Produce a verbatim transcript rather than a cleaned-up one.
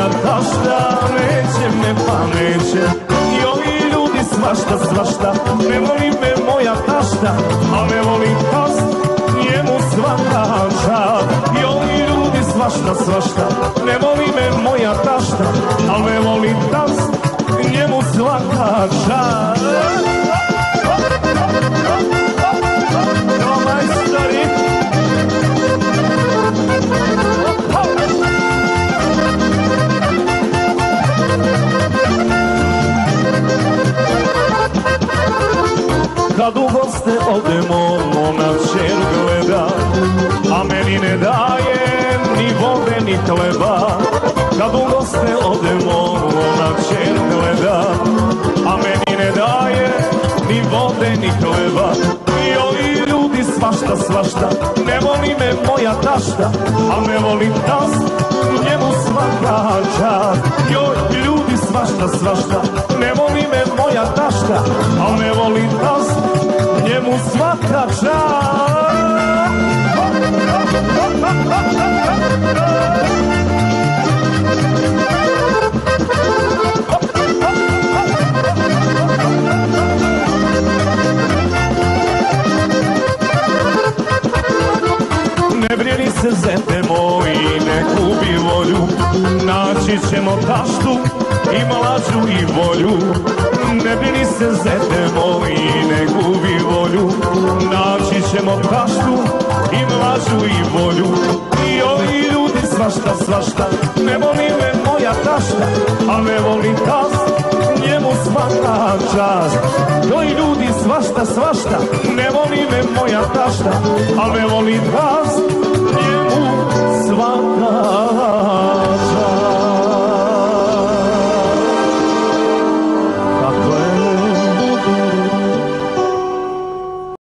moja tašta, neće me pa neće. I ovi ljudi svašta, svašta, ne voli me moja tašta, a ne voli tast, njemu svaka čast. I ovi ljudi svašta, svašta, ne voli me moja tašta, a ne voli tast, njemu svaka čast. Kad u goste odemo, ona čer gleda, a meni ne daje ni vode ni hleba. Kad u goste odemo, ona čer gleda, a meni ne daje ni vode ni hleba. I ovi ljudi svašta, svašta, ne voli me moja tašta, a ne voli tast, njemu svaka čast. Joj, ljudi svašta, svašta, ne voli me moja tašta, a ne voli tast, njemu svaka čast. Ne brini se, zete moji, ne gubi volju, naći ćemo taštu i mlađu i volju. Ne brini se, zete moji, ne gubi volju, naći ćemo taštu i mlađu i volju. I ovi ljudi svašta, svašta, ne voli me moja tašta, a ne voli tast, njemu svaka čast. Ovi ljudi svašta, svašta, ne voli me moja tašta, a ne voli tast, njemu svaka